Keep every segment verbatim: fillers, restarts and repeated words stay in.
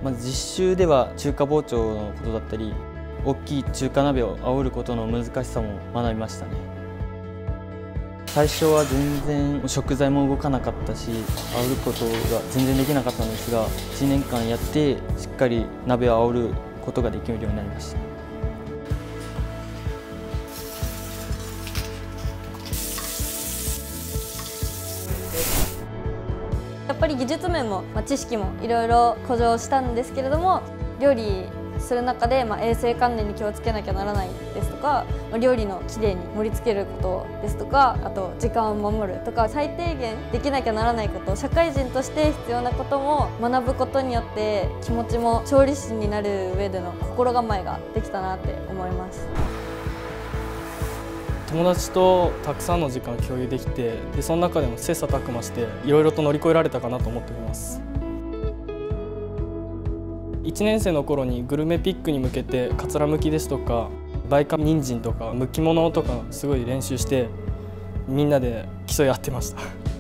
まず実習では中華包丁のことだったり、大きい中華鍋を煽ることの難しさも学びましたね。最初は全然食材も動かなかったし、煽ることが全然できなかったんですが、いちねんかんやってしっかり鍋を煽ることができるようになりました。 やっぱり技術面も、まあ、知識もいろいろ向上したんですけれども、料理する中で、まあ、衛生関連に気をつけなきゃならないですとか、まあ、料理のきれいに盛り付けることですとか、あと時間を守るとか、最低限できなきゃならないこと、社会人として必要なことも学ぶことによって気持ちも調理師になる上での心構えができたなって思います。 友達とたくさんの時間共有できて、でその中でも切磋琢磨していろいろと乗り越えられたかなと思っております。いちねん生の頃にグルメピックに向けてかつらむきですとか梅花人参とかむきものとかすごい練習してみんなで競い合ってました。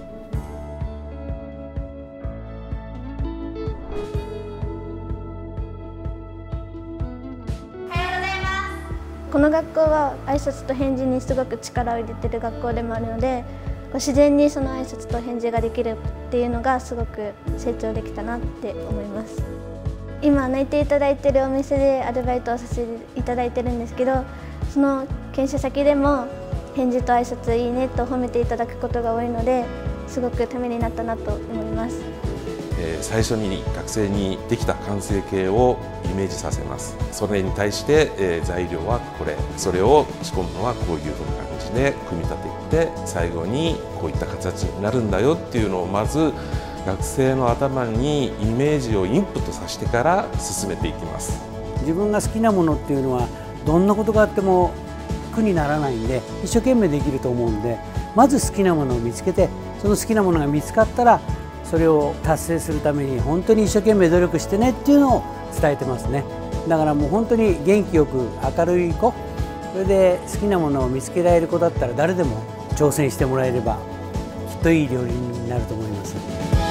この学校は挨拶と返事にすごく力を入れてる学校でもあるので、自然にその挨拶と返事ができるっていうのがすごく成長できたなって思います。今泣いていただいているお店でアルバイトをさせていただいてるんですけど、その研修先でも返事と挨拶いいねと褒めていただくことが多いので、すごくためになったなと思います。 えー、最初に学生にできた完成形をイメージさせます。それに対して、えー、材料はこれ、それを仕込むのはこういうふうな感じで組み立てていって、最後にこういった形になるんだよっていうのをまず学生の頭にイメージをインプットさせてから進めていきます。 自分が好きなものっていうのはどんなことがあっても苦にならないんで、一生懸命できると思うんで、まず好きなものを見つけて、その好きなものが見つかったらそれを達成するために本当に一生懸命努力してねっていうのを伝えてますね。だからもう本当に元気よく明るい子、それで好きなものを見つけられる子だったら誰でも挑戦してもらえればきっといい料理人になると思います。